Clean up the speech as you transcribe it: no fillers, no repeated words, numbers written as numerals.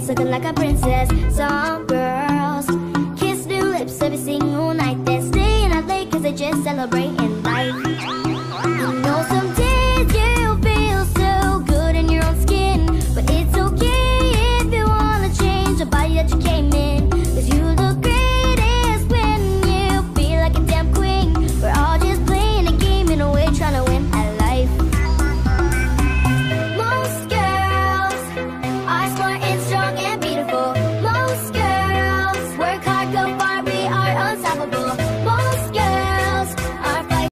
face looking like a princess. Some girls kiss their lips every single night. They're staying out late cause they just celebrate.